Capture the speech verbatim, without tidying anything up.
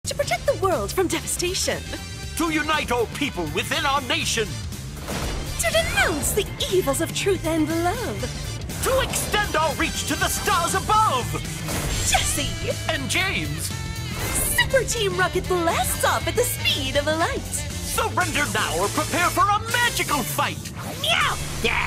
To protect the world from devastation. To unite all people within our nation. To denounce the evils of truth and love. To extend our reach to the stars above. Jesse! And James. Super Team Rocket blasts off at the speed of light. Surrender now or prepare for a magical fight. Meow! Yeah.